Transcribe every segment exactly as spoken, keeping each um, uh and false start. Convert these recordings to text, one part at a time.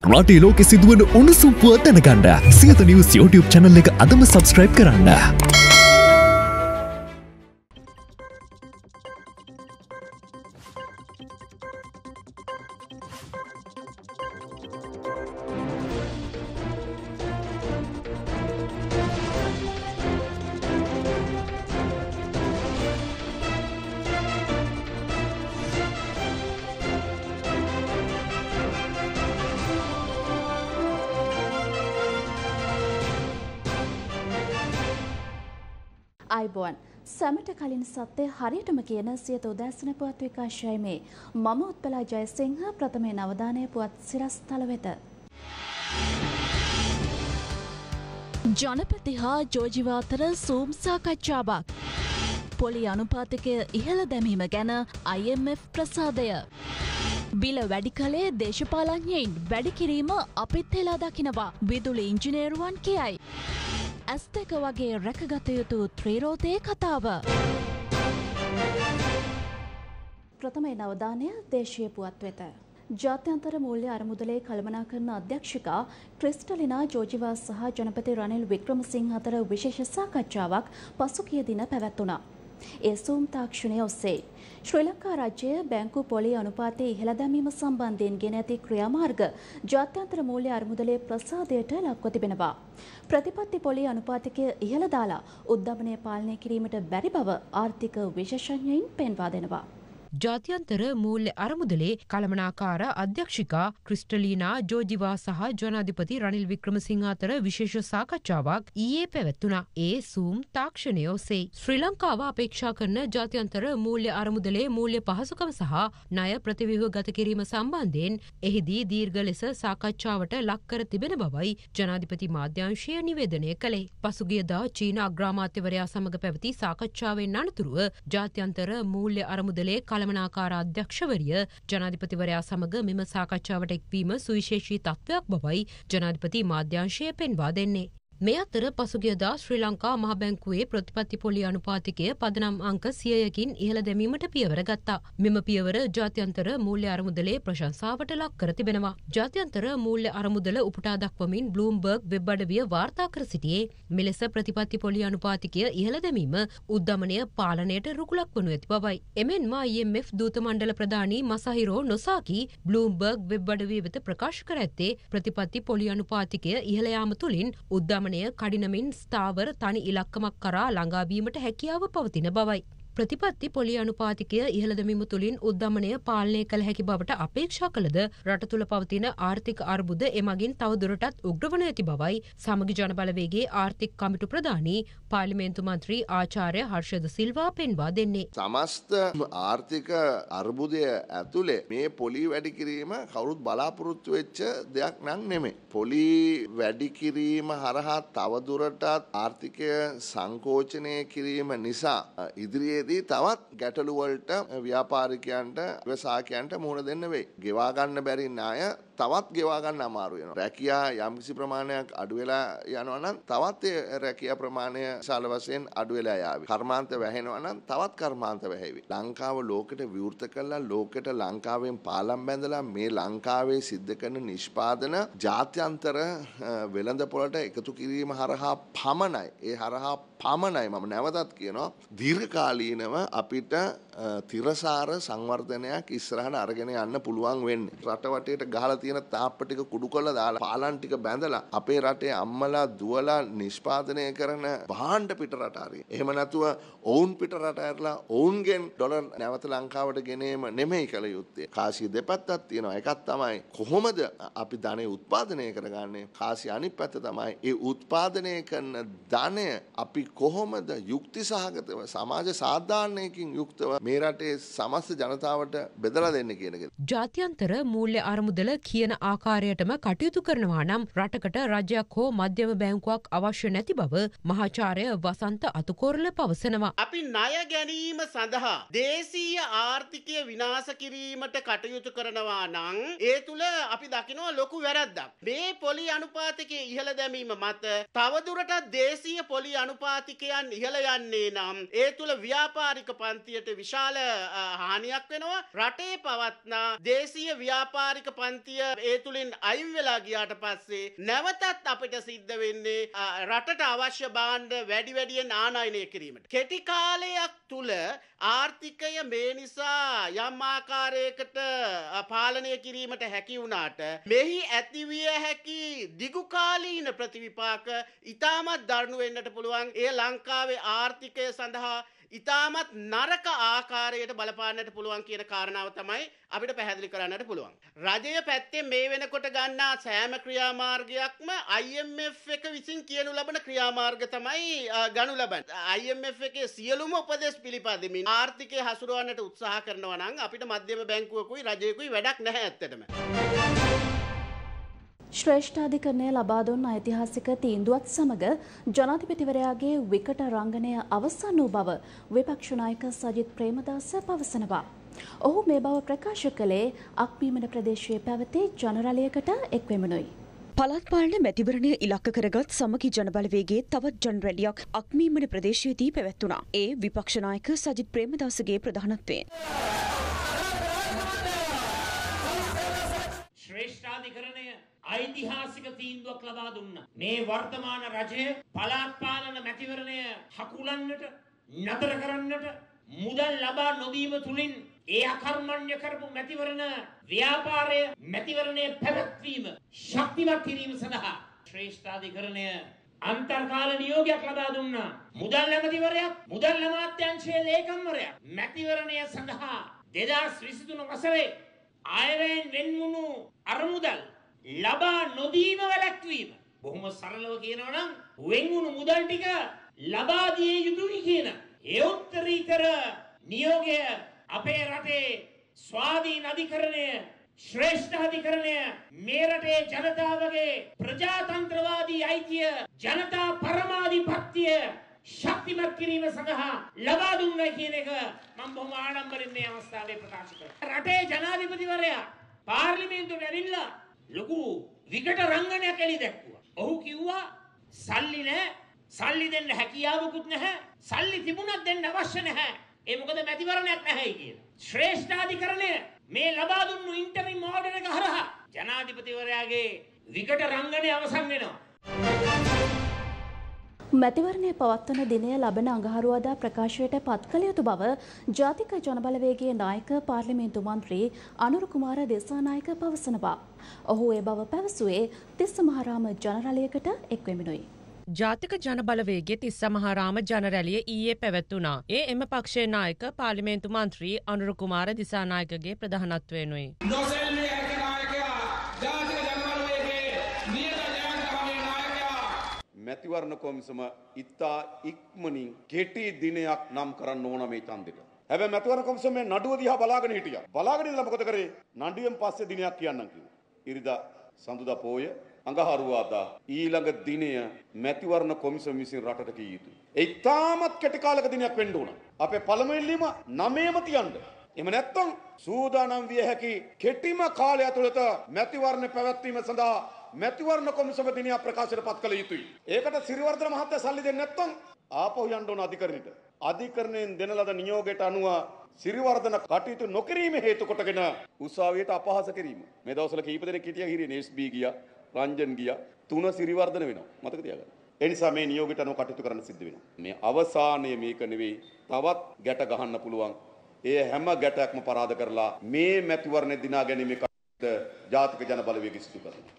රටේ ලෝකෙ සිදුවන උණුසුම් පුවත් දැනගන්න සියත නිවුස් YouTube channel එක අදම subscribe කරන්න. අයිබෝන් සමට කලින් සත්‍ය හරියටම කියන සියත උදෑසන පුවත් විකාශයයි මේ මම උත්පලා ජයසිංහ ප්‍රථමයෙන් අවධානය පුවත් සිරස්තල වෙත. ජනපති හා ජෝජිව අතර සූම් සාකච්ඡාවක්. පොලි අනුපාතිකය ඉහළ දැමීම ගැන I M F ප්‍රසාදය. බිල වැඩි කළේ දේශපාලඥයින් වැඩි කිරීම අපිත් හෙලා දකිනවා විදුලි ඉංජිනේරුවන් කියයි. ඇස් දෙක වගේ රැකගත යුතු ත්‍රිරෝතයේ කතාව. ප්‍රථමයෙන් අවධානය දේශීය පුවත් වෙත. ජාත්‍යන්තර මූල්‍ය අරමුදලේ කළමනාකරන අධ්‍යක්ෂිකා ක්‍රිස්ටලිනා ජෝජිවා සහ ජනපති රනිල් වික්‍රමසිංහ අතර විශේෂ සාකච්ඡාවක් පසුගිය දින පැවැත්වුණා. ඒ සූම් තාක්ෂණය ඔස්සේ ශ්‍රී ලංකා රජය බැංකු පොලි අනුපාතයේ ඉහළ දැමීම සම්බන්ධයෙන් ගෙන ඇති ක්‍රියාමාර්ග ජාත්‍යන්තර මූල්‍ය අරමුදලේ ප්‍රසාදයට ලක්ව තිබෙනවා. ප්‍රතිපත්ති පොලි අනුපාතිකය ඉහළ දාලා උද්ධමනය පාලනය කිරීමට බැරි බව ආර්ථික විශේෂඥයින් පෙන්වා දෙනවා. ජාත්‍යන්තර මූල්‍ය අරමුදලේ කළමනාකාර අධ්‍යක්ෂිකා ක්‍රිස්ටලීනා ජෝජිවා සහ ජනාධිපති රනිල් වික්‍රමසිංහ අතර විශේෂ සාකච්ඡාවක් ඊයේ පැවැත්වුණා. ඒ සූම් තාක්ෂණය ඔස්සේ ශ්‍රී ලංකාව අපේක්ෂා කරන ජාත්‍යන්තර මූල්‍ය අරමුදලේ මූල්‍ය පහසුකම් සහ ණය ප්‍රතිව්‍යුහ ගත කිරීම සම්බන්ධයෙන් එහිදී දීර්ඝ ලෙස සාකච්ඡාවට ලක් කර තිබෙන බවයි ජනාධිපති මාධ්‍යාංශය නිවේදනය කළේ. පසුගියදා චීන අග්‍රාමාත්‍යවරයා සමග පැවති සාකච්ඡාවෙන් අනතුරුව ජාත්‍යන්තර මූල්‍ය අරමුදලේ කළමනාකාර අධ්‍යක්ෂවරිය ජනාධිපතිවරයා සමග මෙම සාකච්ඡාවට එක්වීම සුවිශේෂී තත්ත්වයක් බවයි ජනාධිපති මාධ්‍යාංශය පෙන්වා දෙන්නේ. මේ අතර පසුගියදා ශ්‍රී ලංකා මහ බැංකුවේ ප්‍රතිපත්ති පොලි අනුපාතිකය පදනම් අංක සියයකින් ඉහළ දැමීමට පියවර ගත්තා. මෙම පියවර ජාත්‍යන්තර මූල්‍ය අරමුදලේ ප්‍රශංසාවට ලක් කර තිබෙනවා. ජාත්‍යන්තර මූල්‍ය අරමුදල උපුටා දක්වමින් බ්ලූම්බර්ග් වෙබ් අඩවිය වාර්තා කර සිටියේ මෙලෙස ප්‍රතිපත්ති පොලි අනුපාතිකය ඉහළ දැමීම උද්ධමනය පාලනයට රුකුලක් වනු ඇති බවයි. එමෙන්ම I M F දූත මණ්ඩල ප්‍රධානී මසහිරෝ නොසාකි බ්ලූම්බර්ග් වෙබ් අඩවිය වෙත ප්‍රකාශ කර ඇත්තේ ප්‍රතිපත්ති පොලි අනුපාතිකය ඉහළ යාම තුළින් උද්ධමනය කඩිනමින් ස්ථාවර තනි ඉලක්කමක් කරා ළඟාවීමට හැකියාව පවතින බවයි. ප්‍රතිපත්ති පොලි අනුපාතිකය ඉහළ දැමීම තුළින් උද්ධමනය පාලනය කළ හැකි බවට අපේක්ෂා කළද රට තුළ පවතින ආර්ථික අර්බුද එමගින් තවදුරටත් උග්‍රවන ඇති බවයි සමගි ජනබලවේගේ ආර්ථික කමිටු ප්‍රධානී පාර්ලිමේන්තු මන්ත්‍රී ආචාර්ය හර්ෂද සිල්වා පෙන්වා දෙන්නේ. සමස්ත ආර්ථික අර්බුදය ඇතුලේ මේ පොලි වැඩි කිරීම කවුරුත් බලාපොරොත්තු වෙච්ච දෙයක් නම් නෙමෙයි. පොලි වැඩි කිරීම හරහා තවදුරටත් ආර්ථිකය සංකෝචනය කිරීම නිසා ඉදිරියේ තවත් ගැටලු වලට ව්‍යාපාරිකයන්ට ව්‍යවසායකයන්ට මුහුණ දෙන්න වෙයි. ගෙවා ගන්න බැරි ණය තවත් ගෙවා ගන්න අමාරු වෙනවා. රැකියා යම්කිසි ප්‍රමාණයක් අඩු වෙලා යනවා නම් තවත් ඒ රැකියා ප්‍රමාණය විශාල වශයෙන් අඩු වෙලා යාවි. කර්මාන්ත වැහෙනවා නම් තවත් කර්මාන්ත වැහෙවි. ලංකාව ලෝකෙට විවෘත කළා ලෝකෙට ලංකාවෙන් පාලම් බැඳලා මේ ලංකාවේ සිද්ධ කරන නිෂ්පාදන ජාත්‍යන්තර වෙළඳපොළට එකතු කිරීම හරහා පමණයි. ඒ හරහා පමණයි මම නැවතත් කියනවා දීර්ඝකාලීනව අපිට තිරසාර සංවර්ධනයක් ඉස්සරහට අරගෙන යන්න පුළුවන් වෙන්නේ. රට වටේට ගහලා තියෙන තාප්ප ටික කුඩු කරලා දාලා පාලන් ටික බැඳලා අපේ රටේ අම්මලා දුවලා නිෂ්පාදනය කරන භාණ්ඩ පිට රට හරි. එහෙම නැතුව ඔවුන් පිට රට ඇරලා ඔවුන්ගෙන් ඩොලර් නැවත ලංකාවට ගෙනීම නෙමෙයි කළ යුත්තේ. කාසිය දෙපැත්තක් තියෙනවා. එකක් තමයි කොහොමද අපි ධනෙ උත්පාදනය කරගන්නේ. කාසිය අනිත් පැත්ත තමයි ඒ උත්පාදනය කරන ධනය අපි කොහොමද යුක්ති සහගතව සමාජ සාධාරණයකින් යුක්තව මේ රටේ සමස්ත ජනතාවට බෙදලා දෙන්න කියන එක. ජාත්‍යන්තර මූල්‍ය අරමුදල කියන ආකාරයටම කටයුතු කරනවා නම් රටකට රජයක් හෝ මධ්‍යම බැංකුවක් අවශ්‍ය නැති බව මහාචාර්ය වසන්ත අතුකෝරළ පවසනවා. අපි ණය ගැනීම සඳහා දේශීය ආර්ථිකය විනාශ කිරීමට කටයුතු කරනවා නම් ඒ තුල අපි දකිනවා ලොකු වැරද්දක්. මේ පොලි අනුපාතිකයේ ඉහළ දැමීම මත තවදුරටත් දේශීය පොලි අනුපාතිකයන් ඉහළ යන්නේ නම් ඒ තුල ව්‍යාපාරික පන්තියට විශේෂ විශාල හානියක් වෙනවා. රටේ පවත්නා දේශීය ව්‍යාපාරික පන්තිය ඒ තුලින් අයින් වෙලා ගියාට පස්සේ නැවතත් අපිට සිද්ධ වෙන්නේ රටට අවශ්‍ය භාණ්ඩ වැඩි වැඩියෙන් ආනයනය කිරීමට. කෙටි කාලයක් තුල ආර්ථිකය මේ නිසා යම් ආකාරයකට පාලනය කිරීමට හැකි වුණාට මෙහි ඇතිවිය හැකි දිගුකාලීන ප්‍රතිවිපාක ඉතාමත් දරුණු වෙන්නට පුළුවන්. ඒ ලංකාවේ ආර්ථිකය සඳහා ඉතාමත් නරක ආකාරයට බලපාන්නට පුළුවන් කියන කාරණාව තමයි අපිට පැහැදිලි කරන්නට පුළුවන්. රජය පැත්තේ මේ වෙනකොට ගන්නා සෑම ක්‍රියාමාර්ගයක්ම I M F එක විසින් කියනු ලබන ක්‍රියාමාර්ග තමයි ගනු ලබන්නේ. I M F එකේ සියලුම උපදෙස් පිළිපදමින් ආර්ථිකය හසුරවන්නට උත්සාහ කරනවා නම් අපිට මධ්‍යම බැංකුවකුයි රජයකුයි වැඩක් නැහැ ඇත්තටම. ශ්‍රේෂ්ඨාධිකරණය ලබා දුන් ඓතිහාසික තීන්දුවත් සමග ජනාධිපතිවරයාගේ විකට රංගනය අවසන් වූ බව විපක්ෂ නායක සජිත් ප්‍රේමදාස පවසනවා. ඔහු මේ බව ප්‍රකාශ කළේ අක්මීමන ප්‍රදේශයේ පැවති ජනරලයකට එක්වෙමුණුයි. පළාත් පාලන මැතිවරණය ඉලක්ක කරගත් සමගි ජනබලවේගයේ තවත් ජනරැලියක් අක්මීමන ප්‍රදේශයේදී පැවැත්වුණා. ඒ විපක්ෂ නායක සජිත් ප්‍රේමදාසගේ ප්‍රධානත්වයෙන්. ශ්‍රේෂ්ඨාධිකරණය ඓතිහාසික තීන්දුවක් ලබා දුන්නා. මේ වර්තමාන රජය පළාත් පාලන මැතිවරණය හකුලන්නට නතර කරන්නට මුදල් ලබා නොදීම තුලින් ඒ අකර්මණ්‍ය කරපු මැතිවරණ ව්‍යාපාරය මැතිවරණයේ පැවැත්වීම ශක්තිමත් කිරීම සඳහා ශ්‍රේෂ්ඨාධිකරණය අන්තර්කාල නියෝගයක් ලබා දුන්නා. මුදල් ඇමතිවරයක් මුදල් අමාත්‍යාංශයේ ලේකම්වරයක් මැතිවරණය සඳහා දෙදාස් විසිතුන වසරේ අයවැයෙන් වෙන්වුණු අරමුදල් ලබා නොදීම වැළැක්වීම. බොහොම සරලව කියනවා නම් වෙන්වුණු මුදල් ටික ලබා දිය යුතුයි කියන ඒ උත්තරීතර නියෝගය අපේ රටේ ස්වාධීන අධිකරණය ශ්‍රේෂ්ඨ අධිකරණය මේ රටේ ජනතාවගේ ප්‍රජාතන්ත්‍රවාදී අයිතිය ජනතා පරමාධිපත්‍ය ශක්තිමත් කිරීම සඳහා ලබා දුන්නා කියන එක මම බොහොම ආඩම්බරෙන් මේ අවස්ථාවේ ප්‍රකාශ කරනවා. රටේ ජනාධිපතිවරයා පාර්ලිමේන්තුවට ඇවිල්ලා ලොකු විකට රංගනයක් එළි දැක්වුවා. ඔහු කිව්වා සල්ලි නැහැ, සල්ලි දෙන්න හැකියාවකුත් නැහැ, සල්ලි තිබුණත් දෙන්න අවශ්‍ය නැහැ. ඒ මොකද මැතිවරණයක් නැහැයි කියලා. ශ්‍රේෂ්ඨාධිකරණය මේ ලබා දුන්නු ඉන්ටරිම් ඕඩර් එක හරහා ජනාධිපතිවරයාගේ විකට රංගනය අවසන් වෙනවා. මැතිවරණය පවත්වන දිනය ලබන අඟහරුවාදා ප්‍රකාශයට පත් කළ යුතු බව ජාතික ජනබලවේගයේ නායක පාර්ලිමේන්තු මන්ත්‍රී අනුර කුමාර දිසානායක පවසනවා. ඔහු ඒ බව පැවසුවේ තිස්ස මහරාම ජනරලයකට එක්වෙමිනුයි. ජාතික ජනබලවේගයේ තිස්ස මහරාම ජනරැලිය ඊයේ පැවැත්වුණා. ඒ එම පක්ෂයේ නායක පාර්ලිමේන්තු මන්ත්‍රී අනුර කුමාර දිසානායකගේ ප්‍රධානත්වයෙනුයි. මැතිවරණ කොමිසම ඉතා ඉක්මනින් කෙටි දිනයක් නම් කරන්න ඕන මේ ඡන්දෙට. හැබැයි මැතිවරණ කොමිසම මේ නඩුව දිහා බලාගෙන හිටියා. බලාගෙන ඉඳලා මොකද කරේ? නඩුවෙන් පස්සේ දිනයක් කියන්නම් කිව්වා. ඉරිදා සඳුදා පෝය අඟහරුවාදා ඊළඟ දිනය මැතිවරණ කොමිසම විසින් රටට කිය යුතුයි. ඒ ඉතාමත් කෙටි කාලයක දිනයක් වෙන්න ඕන. අපේ පළමු ඉල්ලීම නවයම තියන්න. එහෙම නැත්නම් සූදානම් විය හැකි කෙටිම කාලය ඇතුළත මැතිවරණ පැවැත්වීම සඳහා මැතිවරණ කොමිසම දිනයක් ප්‍රකාශයට පත් කළ යුතුයි. ඒකට සිරිවර්ධන මහත්තයා සල්ලි දෙන්නේ නැත්නම් ආපහු යන්න ඕන අධිකරණයට. අධිකරණයෙන් දෙන ලද නියෝගයට අනුව සිරිවර්ධන කටයුතු නොකිරීම හේතු කොටගෙන උසාවියට අපහාස කිරීම. මේ දවස්වල කීප දෙනෙක් හිටියා හිරියේ එස් බී ගියා, රංජන් ගියා, තුන සිරිවර්ධන වෙනවා. මතක තියාගන්න. ඒ නිසා මේ නියෝගයට අනුව කටයුතු කරන්න සිද්ධ වෙනවා. මේ අවසානයේ මේක නෙවෙයි, තවත් ගැට ගහන්න පුළුවන්. ඒ හැම ගැටයක්ම පරාද කරලා මේ මැතිවරණ දිනා ගැනීමේ කටයුත්ත ජාතික ජන බලවේගය සිදු කරනවා.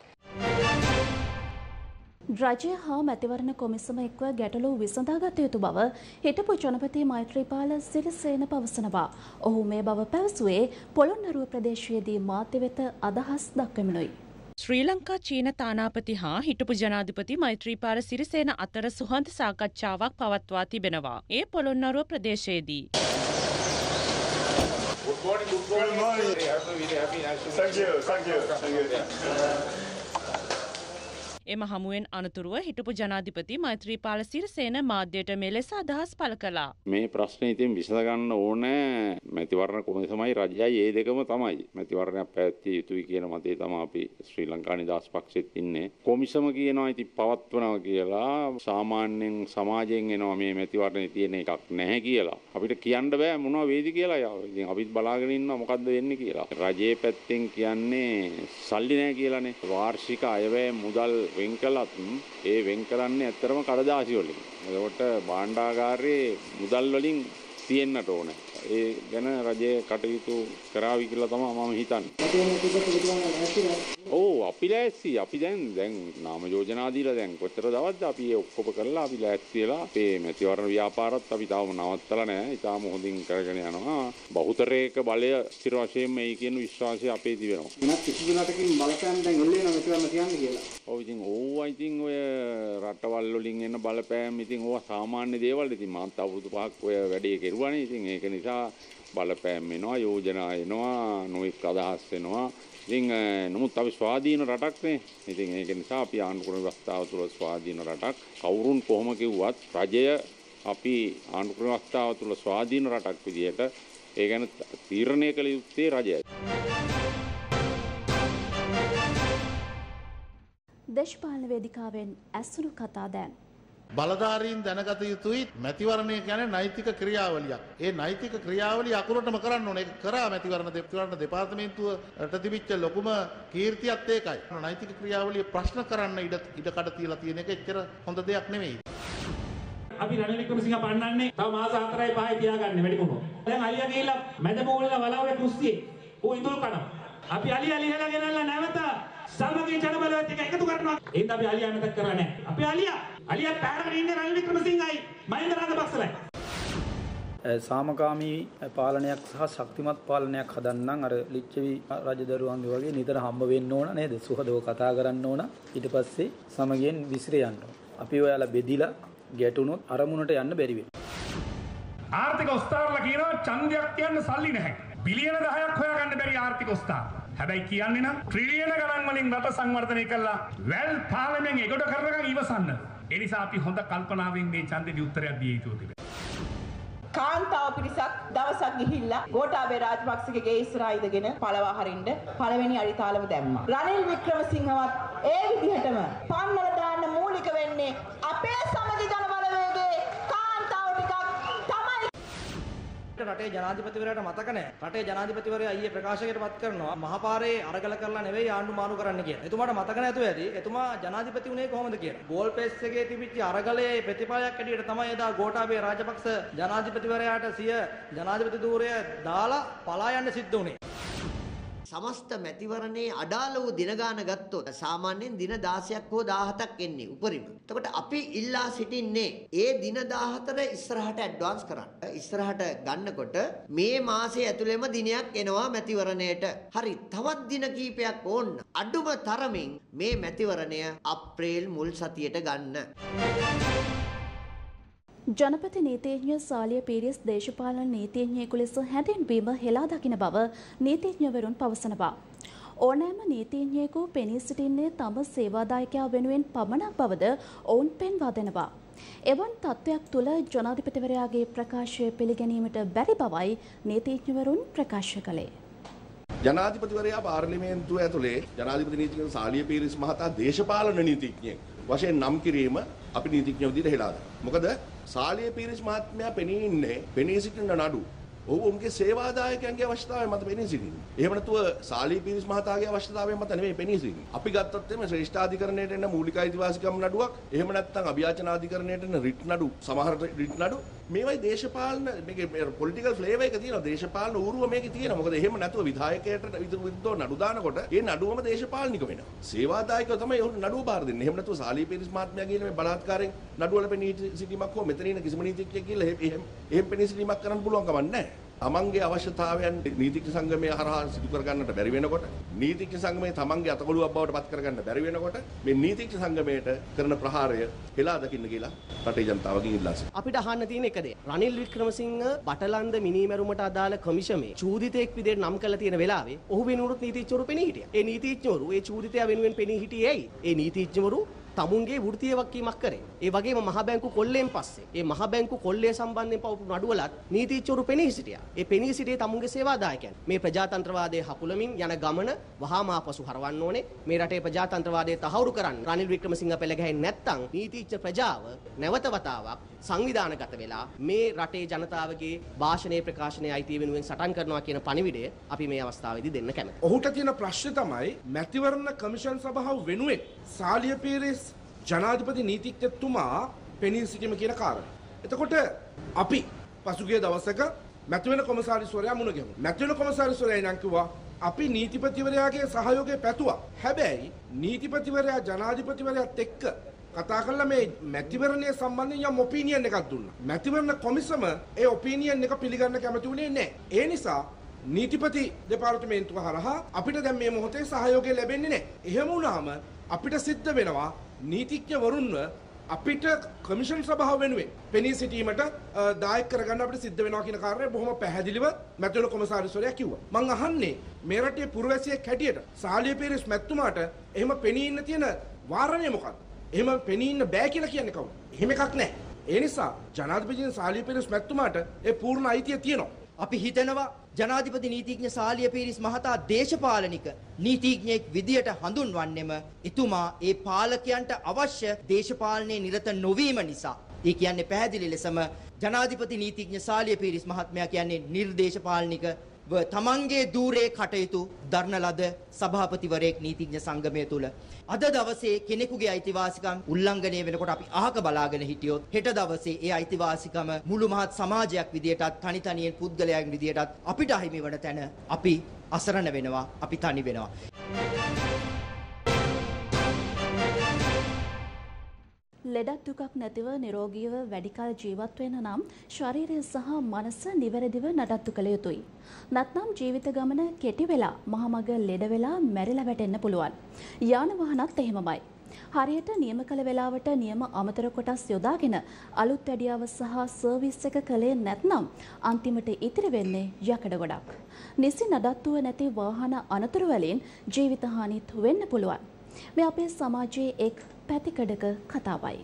රජය හා මැතිවරණ කොමිසම එක්ව ගැටලු විසඳාගත යුතු බව හිටපු ජනපති මෛත්‍රීපාල සිරිසේන පවසනවා. ඔහු මේ බව පැවසුවේ පොළොන්නරුව ප්‍රදේශයේදී මාධ්‍ය වෙත අදහස් දක්වමිනුයි. ශ්‍රී ලංකා චීන තානාපති හා හිටපු ජනාධිපති මෛත්‍රීපාල සිරිසේන අතර සුහද සාකච්ඡාවක් පවත්වා තිබෙනවා. ඒ Polonnaruwa ප්‍රදේශයේදී. Good morning, good morning. Good morning. Thank you, thank you, thank you. එම හමුවෙන් අනතුරුව හිටපු ජනාධිපති මෛත්‍රීපාල සිරිසේන මාධ්‍යයට මෙලෙස අදහස් පළ කළා. මේ ප්‍රශ්නේ ඉතින් විසඳ ගන්න ඕනේ මැතිවරණ කොමිසමයි රජයයි ඒ දෙකම තමයි. මැතිවරණයක් පැවැත්විය යුතුයි කියන මතේ තමයි අපි ශ්‍රී ලංකා නිදහස් පක්ෂෙත් ඉන්නේ. කොමිසම කියනවා ඉතින් පවත්වනවා කියලා සාමාන්‍යයෙන් සමාජයෙන් එනවා මේ මැතිවරණේ තියෙන එකක් නැහැ කියලා. අපිට කියන්න බෑ මොනවා වේද කියලා. ඉතින් අපිත් බලාගෙන ඉන්නවා මොකද්ද වෙන්නේ කියලා. රජයේ පැත්තෙන් කියන්නේ සල්ලි නැහැ කියලානේ. වාර්ෂික අයවැය මුදල් වෙන් කළත් ඒ වෙන් කරන්නේ ඇත්තරම කඩදාසි වලින්. එතකොට භාණ්ඩාගාරයේ මුදල් වලින් තියෙන්නට ඕනේ. ඒ ගැන රජය කටයුතු කරાવી කියලා තමයි මම හිතන්නේ. ඔව් අපි ලෑස්ති. අපි දැන් දැන් නාම යෝජනා දීලා දැන් කොච්චර දවස්ද අපි ඒ ඔක්කොම කරලා අපි ලෑස්ති වෙලා අපේ මැතිවරණ ව්‍යාපාරත් අපි තාම නවත්තලා නැහැ. ඊටාම හොඳින් කරගෙන යනවා. බහුතරයක බලය ස්ථිර වශයෙන් මේ කියන විශ්වාසය අපේ තිබෙනවා. වෙනත් කිසිදු රටකින් බලපෑම් දැන් එල්ලේ නම් මැතිවරණ කියන්නේ කියලා. ඔව් ඉතින් ඕවා ඉතින් ඔය රටවල් වලින් එන බලපෑම් ඉතින් ඕවා සාමාන්‍ය දේවල්. ඉතින් මාත් අවුරුදු පහක් ඔය වැඩේ කෙරුවානේ. ඉතින් ඒක නිසා බලපෑම් වෙනවා, යෝජනා එනවා, නොඑක් අදහස් එනවා. ඉතින් නමුත් අපි ස්වාධීන රටක් නේ. ඉතින් ඒක නිසා අපි ආණ්ඩුක්‍රම ව්‍යවස්ථාව තුළ ස්වාධීන රටක්. කවුරුන් කොහොම කිව්වත් රජය අපි ආණ්ඩුක්‍රම ව්‍යවස්ථාව තුළ ස්වාධීන රටක් විදිහට ඒ ගැන තීරණය කළ යුත්තේ රජයයි. දේශපාලන වේදිකාවෙන් ඇසුණු කතා දැන් බලධාරීන් දැනගත යුතුයි මැතිවරණය කියන්නේ නෛතික ක්‍රියාවලියක්. ඒ නෛතික ක්‍රියාවලිය අකුරටම කරන්න ඕනේ. ඒක කරා මැතිවරණ දෙපාර්තමේන්තුව දෙපාර්තමේන්තුවට තිබිච්ච ලොකුම කීර්තියත් ඒකයි. නෛතික ක්‍රියාවලිය ප්‍රශ්න කරන්න ඉඩ ඉඩ කඩ තියලා තියෙන එක එච්චර හොඳ දෙයක් නෙමෙයි. අපි රනිල් වික්‍රමසිංහ පන්නන්නේ තව මාස හතරයි පහයි තියාගන්න වැඩිකුණු. දැන් අලියා ගිහිල්ලා මැද මෝලේ වලාවේ කුස්සියේ ඌ ඉඳුල් කනවා. අපි අලියා ලියලා ගෙනල්ලා නැවත සමගී ජනබලවත් එක එකතු කරනවා. ඒත් අපි අලියා මතක් කරලා නැහැ. අපි අලියා අලියා පැරගෙන ඉන්නේ රනිල් වික්‍රමසිංහයි මහින්ද රාජපක්ෂලයි. සාමකාමී පාලනයක් සහ ශක්තිමත් පාලනයක් හදන්නම් අර ලිච්ඡවි රජදරුවන්ගේ වගේ නිතර හම්බ වෙන්න ඕන නේද? සුහදව කතා කරන්න ඕන. ඊට පස්සේ සමගියෙන් විසිර යන්න ඕන. අපි ඔයාලා බෙදිලා ගැටුණොත් අරමුණට යන්න බැරි වෙනවා. ආර්ථික ඔස්තාරලා කියනවා ඡන්දයක් කියන්න සල්ලි නැහැ. බිලියන දහයක් හොයාගන්න බැරි ආර්ථික ඔස්තාර. හැබැයි කියන්නේ නම් ට්‍රිලියන ගණන් වලින් රට සංවර්ධනය කළා වැල් පාලනයෙන් එගොඩ කරනකම් ඉවසන්න. ඒ නිසා අපි හොඳ කල්පනාවෙන් මේ ඡන්දෙදි උත්තරයක් දිය යුතුව තිබෙනවා. කාන්තාව පිරිසක් දවසක් ගිහිල්ලා ගෝඨාභය රාජපක්ෂගේ ගේ ඉස්සරහා ඉඳගෙන පළවා හරින්න පළවෙනි අඩිතාලම දැම්මා. රනිල් වික්‍රමසිංහවත් ඒ විදිහටම පන්නල දාන්න මූලික වෙන්නේ අපේ සමගි ජන බලවේගයේ කාන්තාව ටිකක් තමයි. රටේ ජනාධිපතිවරයාට මතක නැහැ. රටේ ජනාධිපතිවරයා ඊයේ ප්‍රකාශකයට පත් කරනවා මහපාරේ අරගල කරලා නෙවෙයි ආණ්ඩු මාරු කරන්න කියලා. එතුමාට මතක නැතුව ඇති. එතුමා ජනාධිපති උනේ කොහොමද කියලා. ගෝල් පේස් එකේ තිබිච්ච අරගලයේ ප්‍රතිඵලයක් ඇටියට තමයි එදා ගෝඨාභය රාජපක්ෂ ජනාධිපතිවරයාට සිය ජනාධිපති ධූරය දාලා පලා යන්න සිද්ධ වුණේ. සමස්ත මැතිවරණේ අඩාල වූ දින ගාන ගත්තොත් සාමාන්‍යයෙන් දින දාසයක් හෝ දාහතක් එන්නේ උපරිම. එතකොට අපි ඉල්ලා සිටින්නේ ඒ දින දාහතර ඉස්සරහට ඇඩ්වාන්ස් කරන්න. ඉස්සරහට ගන්නකොට මේ මාසයේ ඇතුළෙම දිනයක් එනවා මැතිවරණයට. හරි තවත් දින කීපයක් ඕන. අඩුම තරමින් මේ මැතිවරණය අප්‍රේල් මුල් සතියට ගන්න. ජනපති නීතිඥ සාලිය පීරිස් දේශපාලන නීතිඥයෙකු ලෙස හැඳින්වීම හෙලා දකින බව නීතිඥවරුන් පවසනවා. ඕනෑම නීතිඥයෙකු පෙනී සිටින්නේ තම සේවාදායකයා වෙනුවෙන් පමණක් බවද ඔවුන් පෙන්වා දෙනවා. එවන් තත්ත්වයක් තුළ ජනාධිපතිවරයාගේ ප්‍රකාශය පිළිගැනීමට බැරි බවයි නීතිඥවරුන් ප්‍රකාශ කළේ. ජනාධිපතිවරයා පාර්ලිමේන්තුව ඇතුලේ ජනාධිපති නීතිඥ සාලිය පීරිස් මහතා දේශපාලන නීතිඥයෙක් වශයෙන් නම් කිරීම අපි නීතිඥ විදිහට හෙලා දානවා. මොකද සාලිය පීරිස් මහත්මයා පෙනී ඉන්නේ පෙනී සිටින නඩු ඔහු උන්ගේ සේවාදායකයන්ගේ අවශ්‍යතාවය මත පෙනී සිටින්නේ. එහෙම නැතුව සාලිය පීරිස් මහතාගේ අවශ්‍යතාවය මත නෙමෙයි පෙනී සිටින්නේ. අපි ගත්තොත් එimhe ශ්‍රේෂ්ඨාධිකරණයට එන මූලික අයිතිවාසිකම් නඩුවක් එහෙම නැත්නම් අභියාචනාධිකරණයට එන රිට් නඩු සමහර රිට් නඩු මේවයි දේශපාලන මේකේ පොලිටිකල් ෆ්ලේවර් එක තියෙනවා. දේශපාලන ඌරුව මේකේ තියෙනවා. මොකද එහෙම නැතුව විධායකයට විරුද්ධව නඩු දානකොට ඒ නඩුවම දේශපාලනික වෙනවා. සේවාදායකව තමයි උන් නඩුව බාර දෙන්නේ. එහෙම නැතුව සාලිය පීරිස් මහත්මයා කියන මේ බලාත්කාරයෙන් නඩුවල පෙනී සිටීමක් හෝ මෙතන ඉන්න කිසිම නීතිඥයෙක් කියලා එහෙම එහෙම පෙනී සිටීමක් කරන්න පුළුවන් කමක් නැහැ. තමන්ගේ අවශ්‍යතාවයන් නීතිඥ සංගමය හරහා සිදු කර ගන්නට බැරි වෙනකොට නීතිඥ සංගමය තමන්ගේ අතකොළුවක් බවට පත් කර ගන්න බැරි වෙනකොට මේ නීතිඥ සංගමයට කරන ප්‍රහාරය හෙලා දකින්න කියලා රටේ ජනතාවගෙන් ඉල්ලා සිටිනවා. අපිට අහන්න තියෙන එක දේ රනිල් වික්‍රමසිංහ බටලන්ද මිනීමැරුමට අදාළ කොමිෂමේ චූදිතයෙක් විදිහට නම් කරලා තියෙන වෙලාවේ ඔහු වෙනුවට නීතිඥවරු පෙනී හිටියා. ඒ නීතිඥවරු ඒ චූදිතයා වෙනුවෙන් පෙනී හිටියේ ඇයි? ඒ නීතිඥවරු තමුන්ගේ වෘත්තීය වගකීමක් කරේ. ඒ වගේම මහ බැංකු කොල්ලෙන් පස්සේ ඒ මහ බැංකු කොල්ලේ සම්බන්ධයෙන් පවපු නඩුවලත් නීතිඥවරු පෙනී සිටියා. ඒ පෙනී සිටියේ තමුන්ගේ සේවාදායකයන්. මේ ප්‍රජාතන්ත්‍රවාදයේ හකුලමින් යන ගමන වහාම ආපසු හරවන්න ඕනේ. මේ රටේ ප්‍රජාතන්ත්‍රවාදය තහවුරු කරන්න රනිල් වික්‍රමසිංහ පෙළ ගැහෙන්නේ නැත්නම් නීතිඥ ප්‍රජාව නැවත වතාවක් සංවිධානගත වෙලා මේ රටේ ජනතාවගේ භාෂණයේ ප්‍රකාශනයේ අයිතිය වෙනුවෙන් සටන් කරනවා කියන පණිවිඩය අපි මේ අවස්ථාවේදී දෙන්න කැමතියි. ඔහුට තියෙන ප්‍රශ්නේ තමයි මැතිවරණ කමිෂන් සභාව වෙනුවෙන් සාලිය පීරිස් ජනාධිපති නීතිඥතුමා පෙනී සිටීම කියන කාරණය. එතකොට අපි පසුගිය දවසක මැතිවරණ කොමසාරිස්වරයා මුණ ගැහුවා. මැතිවරණ කොමසාරිස්වරයා නම් කිව්වා අපි නීතිපතිවරයාගේ සහයෝගය පැතුවා. හැබැයි නීතිපතිවරයා ජනාධිපතිවරයාත් එක්ක කතා කරලා මේ මැතිවරණය සම්බන්ධයෙන් යම් ඔපිනියන් එකක් දුන්නා. මැතිවරණ කොමිසම ඒ ඔපිනියන් එක පිළිගන්න කැමති වුණේ නැහැ. ඒ නිසා නීතිපති දෙපාර්තමේන්තුව හරහා අපිට දැන් මේ මොහොතේ සහයෝගය ලැබෙන්නේ නැහැ. එහෙම වුණාම අපිට සිද්ධ වෙනවා නීතිඥවරුන්ව අපිට කමිෂන් සභාව වෙනුවෙන් පෙනී සිටීමට දායක කරගන්න අපිට සිද්ධ වෙනවා කියන කාරණය බොහොම පැහැදිලිව මැතිවරණ කොමසාරිස්වරයා කිව්වා. මම අහන්නේ මේ රටේ පුරවැසියෙක් හැටියට සාලිය පීරිස් මැතිතුමාට එහෙම පෙනී ඉන්න තියෙන වාරණය මොකක්ද? එහෙම පෙනී ඉන්න බෑ කියලා කියන්නේ කවුද? එහෙම එකක් නැහැ. ඒ නිසා ජනාධිපති සාලිය පීරිස් මැතිතුමාට ඒ පූර්ණ අයිතිය තියෙනවා. අපි හිතනවා ජනාධිපති නීතිඥ සාලිය පීරිස් මහතා දේශපාලනික නීතිඥයෙක් විදියට හඳුන්වන්නෙම එතුමා ඒ පාලකයන්ට අවශ්‍ය දේශපාලනයේ නිරත නොවීම නිසා. ඒ කියන්නේ පැහැදිලි ලෙසම ජනාධිපති නීතිඥ සාලිය පීරිස් මහත්මයා කියන්නේ නිර්දේශපාලනික තමන්ගේ දූරේ කටයුතු දරන ලද සභාපතිවරයෙක් නීතිඥ සංගමය තුල. අද දවසේ කෙනෙකුගේ අයිතිවාසිකම් උල්ලංඝනය වෙනකොට අපි අහක බලාගෙන හිටියොත් හෙට දවසේ ඒ අයිතිවාසිකම මුළු මහත් සමාජයක් විදියටත් තනි තනියෙන් පුද්ගලයන් විදියටත් අපිට අහිමි වන තැන අපි අසරණ වෙනවා, අපි තනි වෙනවා. ලෙඩක් දුකක් නැතිව නිරෝගීව වැඩිකල් ජීවත් වෙන්න නම් ශරීරය සහ මනස නිවැරදිව නඩත්තු කළ යුතුයි. නැත්නම් ජීවිත ගමන කෙටි වෙලා මහමග ලෙඩ වෙලා මැරිලා වැටෙන්න පුළුවන්. යාන වාහනත් එහෙමමයි. හරියට නියම කළ වේලාවට නියම අමතර කොටස් යොදාගෙන අලුත් වැඩියාව සහ සර්විස් එක කළේ නැත්නම් අන්තිමට ඉතිරි වෙන්නේ යකඩ ගොඩක්. නිසි නඩත්තුව නැති වාහන අනතුරු වලින් ජීවිත හානිත් වෙන්න පුළුවන්. මේ අපේ සමාජයේ එක් පැතිකඩක කතාවයි.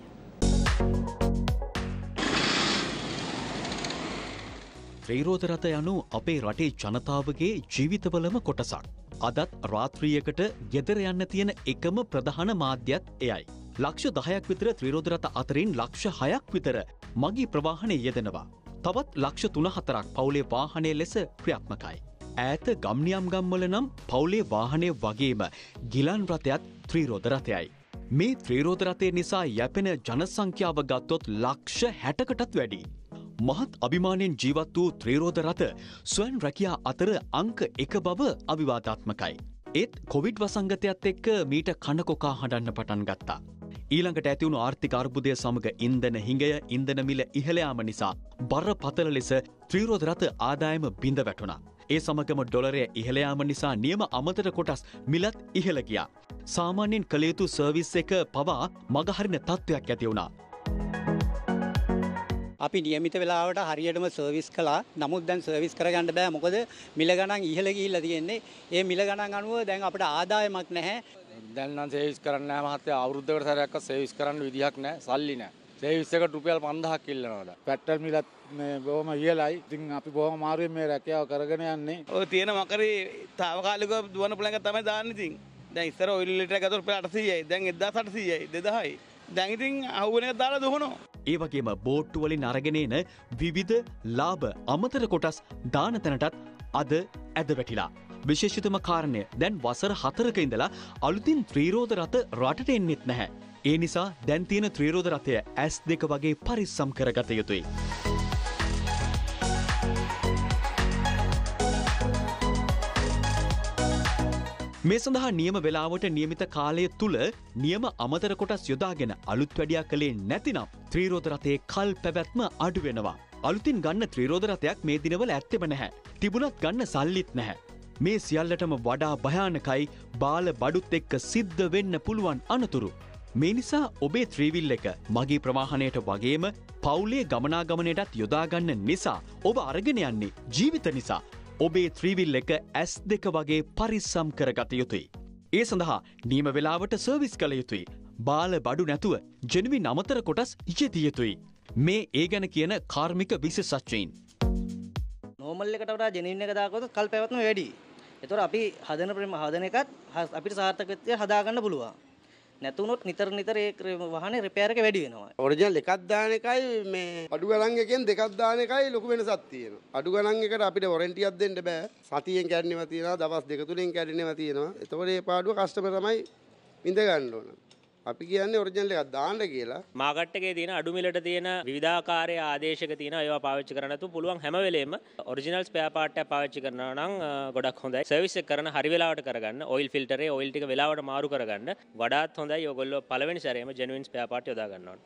ත්‍රිරෝද රථ යනු අපේ රටේ ජනතාවගේ ජීවිතවලම කොටසක්. අදත් රාත්‍රියකට ගෙදර යන්න තියෙන එකම ප්‍රධාන මාධ්‍යත් එයයි. ලක්ෂ දහයක් විතර ත්‍රිරෝද රථ අතරින් ලක්ෂ හයක් විතර මගී ප්‍රවාහනයේ යෙදෙනවා. තවත් ලක්ෂ තුන හතරක් පවුලේ වාහනය ලෙස ක්‍රියාත්මකයි. ඈත ගම්නියම් ගම්වල නම් පවුලේ වාහනය වගේම ගිලන් රථයත් ත්‍රිරෝද රථයයි. මේ ත්‍රිරෝද රථය නිසා යැපෙන ජනසංඛ්‍යාව ගත්තොත් ලක්ෂ හැටකටත් වැඩි. මහත් අභිමානයෙන් ජීවත් වූ ත්‍රිරෝද රථ ස්වයං රැකියා අතර අංක එක බව අවිවාදාත්මකයි. ඒත් කොවිඩ් වසංගතයත් එක්ක මීට කනකොකා හඬන්න පටන් ගත්තා. ඊළඟට ඇතිවුණු ආර්ථික අර්බුදය සමග ඉන්ධන හිඟය, ඉන්ධන මිල ඉහළ යාම නිසා බරපතල ලෙස ත්‍රිරෝද රථ ආදායම බිඳ වැටුණා. ඒ සමගම ඩොලරය ඉහළ යාම නිසා නියම අමතර කොටස් මිලත් ඉහළ ගියා. සාමාන්‍යයෙන් කළ යුතු සර්විස් එක පවා මගහරින තත්ත්වයක් ඇති වුණා. අපි නියමිත වෙලාවට හරියටම සර්විස් කළා. නමුත් දැන් සර්විස් කරගන්න බෑ. මොකද මිල ගණන් ඉහළ ගිහිල්ලා තියෙන්නේ. ඒ මිල ගණන් අනුව දැන් අපිට ආදායමක් නැහැ. දැන් නම් සර්විස් කරන්න නැහැ මහත්තයා. අවුරුද්දකට සැරයක්වත් සර්විස් කරන්න විදිහක් නැහැ. සල්ලි නැහැ. සර්විස් එකට රුපියල් පන්දාහක් ඉල්ලනවා. පෙට්‍රල් මිලත් මේ බොහොම ඉහළයි. ඉතින් අපි බොහොම අමාරුවෙන් මේ රැකියාව කරගෙන යන්නේ. ඔය තියෙන මකරේ తాවකාලිකව දුවන ප්ලෑන් එක තමයි දාන්නේ ඉතින්. දැන් ඉස්සර ඔයිල් ලීටර් එක රුපියල් අටසීයයි. දැන් එක්දාස් අටසීයයි දෙදාහයි. දැන් ඉතින් අහුවෙන එක දාලා දුවනවා. ඒ වගේම බෝට්ටු වලින් අරගෙන එන විවිධ ලාභ අමතර කොටස් දාන තැනටත් අද ඇද වැටිලා. විශේෂිතම කාරණය දැන් වසර හතරක ඉඳලා අලුතින් ත්‍රිරෝද රථ රටට එන්නෙත් නැහැ. ඒ නිසා දැන් තියෙන ත්‍රිරෝද රථය ඇස් දෙක වගේ පරිස්සම් කරගත යුතුයි. මේ සඳහා නියම වේලාවට නියමිත කාලය තුල නියම අමතර කොටස් යොදාගෙන අලුත් වැඩියා කළේ නැතිනම් ත්‍රිරෝද රථයේ කල් පැවැත්ම අඩු වෙනවා. අලුතින් ගන්න ත්‍රිරෝද රථයක් මේ දිනවල ඇත්තෙම නැහැ. තිබුණත් ගන්න සල්ලිත් නැහැ. මේ සියල්ලටම වඩා භයානකයි බාල බඩුත් එක්ක සිද්ධ වෙන්න පුළුවන් අනතුරු. මේ නිසා ඔබේ ත්‍රිවිල් එක මගී ප්‍රවාහනයට වගේම පවුලේ ගමනාගමනයටත් යොදා ගන්න නිසා ඔබ අරගෙන යන්නේ ජීවිත නිසා. ඔබේ ත්‍රිවිල් එක ඇස් දෙක වගේ පරිස්සම් කරගත යුතුයි. ඒ සඳහා නියම වේලාවට සර්විස් කළ යුතුයි. බාල බඩු නැතුව ජෙනුවින් අමතර කොටස් යෙදිය යුතුයි. මේ ඒ ගැන කියන කාර්මික විශේෂඥයින්. නෝමල් එකට වඩා ජෙනුවින් එක දාගත්තොත් කල් පැවැත්ම වැඩි. ඒතකොට අපි හදන ප්‍රේම හදන එකත් අපිට සාර්ථකත්වය හදාගන්න පුළුවන්. නැතුනොත් නිතර නිතර ඒ වාහනේ රිපෙයාර් එක වැඩි වෙනවා. ඔරිජිනල් එකක් දාන එකයි මේ අඩු ගණන් එකෙන් දෙකක් දාන එකයි ලොකු වෙනසක් තියෙනවා. අඩු ගණන් එකට අපිට වොරන්ටියක් දෙන්න බෑ. සතියෙන් කැඩෙනවා තියෙනවා, දවස් දෙක තුනෙන් කැඩෙනවා තියෙනවා. ඒතකොට මේ පාඩුව කස්ටමර් තමයි විඳ ගන්න ඕන. අපි කියන්නේ ඔරිජිනල් එකක් දාන්න කියලා. මාකට් එකේ තියෙන අඩු මිලට තියෙන විවිධාකාරයේ ආදේශක තියෙන ඒවා පාවිච්චි කරන්න තු පුළුවන් හැම වෙලේම ඔරිජිනල් ස්පෙයා පාර්ට් එක පාවිච්චි කරනවා නම් ගොඩක් හොඳයි. සර්විස් එක කරන හරි වෙලාවට කරගන්න, ඔයිල් ෆිල්ටරේ ඔයිල් ටික වෙලාවට මාරු කරගන්න වඩාත් හොඳයි. ඔයගොල්ලෝ පළවෙනි සැරේම ජෙනුවින් ස්පෙයා පාර්ට් යොදා ගන්න ඕනේ.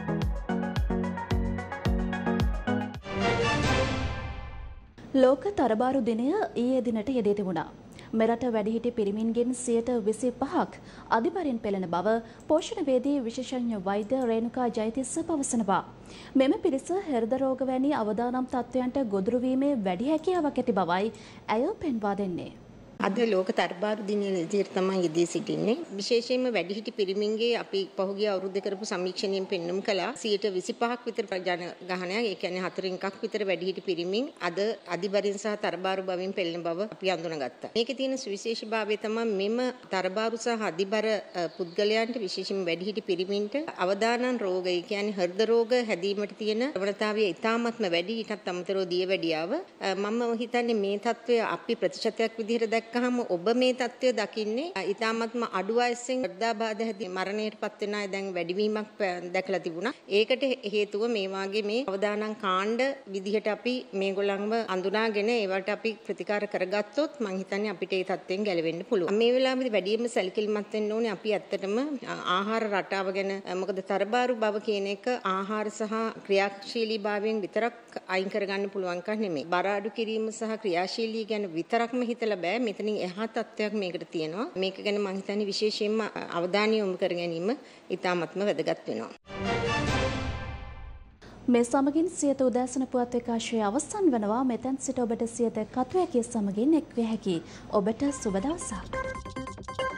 ලෝක තරබාරු දිනය ඊයේ දිනට යෙදී තිබුණා. මෙරට වැඩිහිටි පිරිමින්ගෙන් සියයට විසි පහක් අධිබරින් පෙළෙන බව පෝෂණවේදී විශේෂඥ වෛද්‍ය රේණුකා ජයතිස්ස පවසනවා. මෙම පිරිස හෘද රෝග වැනි අවදානම් තත්ත්වයන්ට ගොදුරු වීමේ වැඩි හැකියාවක් ඇති බවයි ඇය පෙන්වා දෙන්නේ. අද ලෝක තරබාරු දිනයේ විදිහට තමයි යෙදී සිටින්නේ. විශේෂයෙන්ම වැඩිහිටි පිරිමින්ගේ අපි පහුගිය අවුරුද්ද කරපු සමීක්ෂණයෙන් පෙන්වුම් කළා සියයට විසි පහක් විතර ජනගහනයක්, ඒ කියන්නේ හතරෙන් එකක් විතර වැඩිහිටි පිරිමින් අද අධිබරින් සහ තරබාරු බවින් පෙළෙන බව අපි අඳුනගත්තා. මේකේ තියෙන සුවිශේෂීභාවය තමයි මෙම තරබාරු සහ අධිබර පුද්ගලයන්ට විශේෂයෙන්ම වැඩිහිටි පිරිමින්ට අවදානම් රෝග, ඒ කියන්නේ හෘද රෝග හැදීමට තියෙන ප්‍රවණතාවය ඉතාමත්ම වැඩි. ඊටත් අමතරව දියවැඩියාව. මම හිතන්නේ මේ තත්ත්වය අපි ප්‍රතිශතයක් විදිහට දැක්ක කම ඔබ මේ தත්ත්වය දකින්නේ ඊටාත්ම අඩු වයසෙන් හෘදයාබාධ හැදී මරණයටපත් වෙන අය දැන් වැඩිවීමක් දැකලා තිබුණා. ඒකට හේතුව මේ වාගේ මේ අවදානම් කාණ්ඩ විදිහට අපි මේගොල්ලන්ව අඳුනාගෙන ඒවට අපි ප්‍රතිකාර කරගත්තොත් මම හිතන්නේ අපිට ඒ தත්ත්වෙන් ගැලවෙන්න පුළුවන්. මේ වෙලාවේදී වැඩියෙන්ම සැලකිලිමත් වෙන්න ඕනේ අපි ඇත්තටම ආහාර රටාව ගැන. මොකද තරබාරු බව කියන එක ආහාර සහ ක්‍රියාශීලී භාවයෙන් විතරක් අයින් කරගන්න පුළුවන් එකක් නෙමෙයි. බර අඩු කිරීම සහ ක්‍රියාශීලී ගැන විතරක්ම හිතලා බෑ. මෙතනින් එහා තත්ත්වයක් මේකට තියෙනවා. මේක ගැන මම හිතන්නේ විශේෂයෙන්ම අවධානය යොමු කර ගැනීම ඉතාමත්ම වැදගත් වෙනවා. මේ සමගින් සියත උදෑසන පුවත් විකාශය අවසන් වෙනවා. මෙතෙන් සිට ඔබට සියත කතුවැකිය සමගින් එක් විය හැකි. ඔබට සුබ දවසක්.